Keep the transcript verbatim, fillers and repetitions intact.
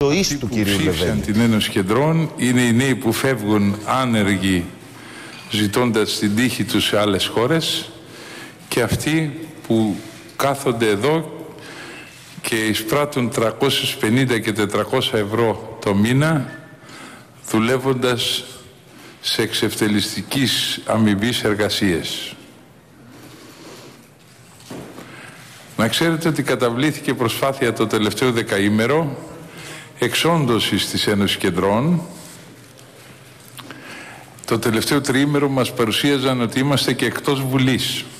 Αυτοί που ψήφισαν την Ένωση Κεντρών είναι οι νέοι που φεύγουν άνεργοι ζητώντας την τύχη τους σε άλλες χώρες και αυτοί που κάθονται εδώ και εισπράττουν τριακόσιες πενήντα και τετρακόσια ευρώ το μήνα δουλεύοντας σε εξευτελιστικής αμοιβής εργασίες. Να ξέρετε ότι καταβλήθηκε προσπάθεια το τελευταίο δεκαήμερο εξόντωσης της Ένωσης Κεντρών. Το τελευταίο τριήμερο μας παρουσίαζαν ότι είμαστε και εκτός Βουλής.